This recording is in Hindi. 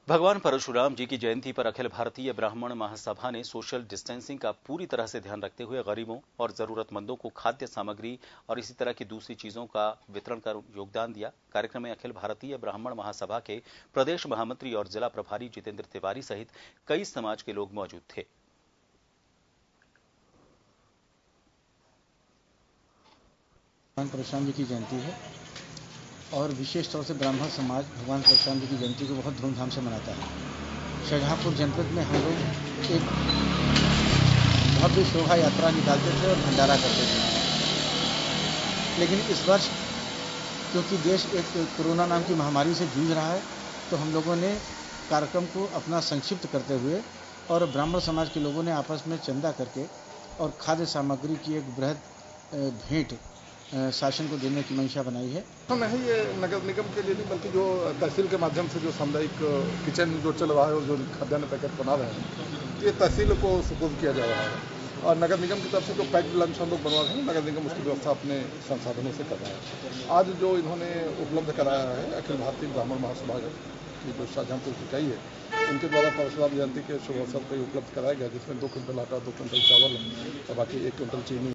भगवान परशुराम जी की जयंती पर अखिल भारतीय ब्राह्मण महासभा ने सोशल डिस्टेंसिंग का पूरी तरह से ध्यान रखते हुए गरीबों और जरूरतमंदों को खाद्य सामग्री और इसी तरह की दूसरी चीजों का वितरण कर योगदान दिया। कार्यक्रम में अखिल भारतीय ब्राह्मण महासभा के प्रदेश महामंत्री और जिला प्रभारी जितेंद्र तिवारी सहित कई समाज के लोग मौजूद थे। भगवान परशुराम जी की जयंती है और विशेष तौर से ब्राह्मण समाज भगवान परशुराम जी की जयंती को बहुत धूमधाम से मनाता है। शाहजहांपुर जनपद में हम लोग एक भव्य शोभा यात्रा निकालते थे और भंडारा करते थे, लेकिन इस वर्ष क्योंकि देश एक कोरोना नाम की महामारी से जूझ रहा है, तो हम लोगों ने कार्यक्रम को अपना संक्षिप्त करते हुए और ब्राह्मण समाज के लोगों ने आपस में चंदा करके और खाद्य सामग्री की एक बृहद भेंट शासन को देने की मंशा बनाई है। नहीं, ये नगर निगम के लिए नहीं बल्कि जो तहसील के माध्यम से जो सामुदायिक किचन जो चल रहा है और जो खाद्यान्न पैकेट बना रहे हैं, ये तहसील को सुपुर्द किया जा रहा है और नगर निगम की तरफ से जो पैक्ड लंच हम लोग बनवा रहे हैं, नगर निगम उसकी व्यवस्था अपने संसाधनों से कर रहा है। आज जो इन्होंने उपलब्ध कराया है अखिल भारतीय ब्राह्मण महासभा की जो शाहजहांपुर की इकाई है, उनके द्वारा परशुराम जयंती के शुभ अवसर पर उपलब्ध कराया गया, जिसमें 2 क्विंटल आटा, 2 क्विंटल चावल और बाकी 1 क्विंटल चीनी